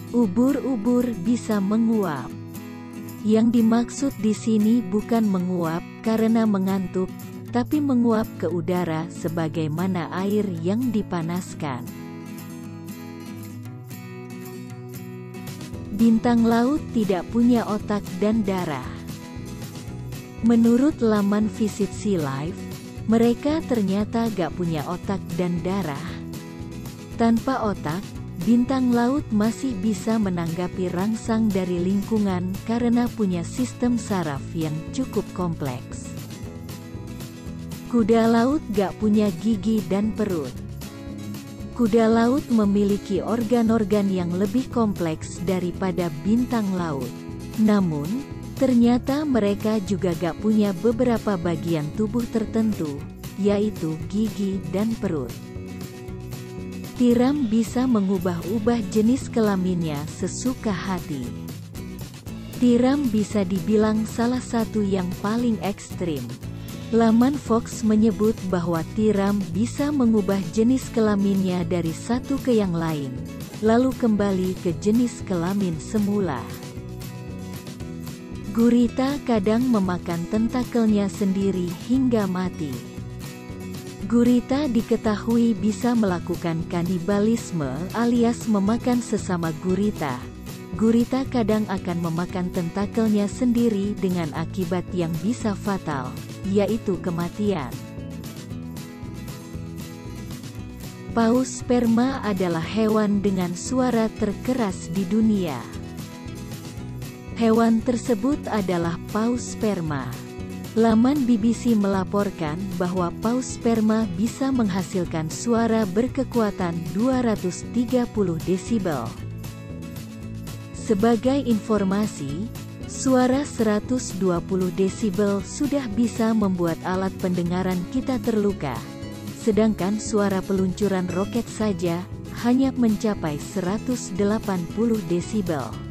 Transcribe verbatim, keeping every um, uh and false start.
Ubur-ubur bisa menguap. Yang dimaksud di sini bukan menguap karena mengantuk, tapi menguap ke udara sebagaimana air yang dipanaskan. Bintang laut tidak punya otak dan darah. Menurut laman Visit Sea Life, mereka ternyata gak punya otak dan darah. Tanpa otak, bintang laut masih bisa menanggapi rangsang dari lingkungan karena punya sistem saraf yang cukup kompleks. Kuda laut gak punya gigi dan perut. Kuda laut memiliki organ-organ yang lebih kompleks daripada bintang laut. Namun, ternyata mereka juga gak punya beberapa bagian tubuh tertentu, yaitu gigi dan perut. Tiram bisa mengubah-ubah jenis kelaminnya sesuka hati. Tiram bisa dibilang salah satu yang paling ekstrim. Laman Fox menyebut bahwa tiram bisa mengubah jenis kelaminnya dari satu ke yang lain, lalu kembali ke jenis kelamin semula. Gurita kadang memakan tentakelnya sendiri hingga mati. Gurita diketahui bisa melakukan kanibalisme alias memakan sesama gurita. Gurita kadang akan memakan tentakelnya sendiri dengan akibat yang bisa fatal, yaitu kematian. Paus sperma adalah hewan dengan suara terkeras di dunia. Hewan tersebut adalah paus sperma. Laman B B C melaporkan bahwa paus sperma bisa menghasilkan suara berkekuatan dua ratus tiga puluh desibel. Sebagai informasi, suara seratus dua puluh desibel sudah bisa membuat alat pendengaran kita terluka, sedangkan suara peluncuran roket saja hanya mencapai seratus delapan puluh desibel.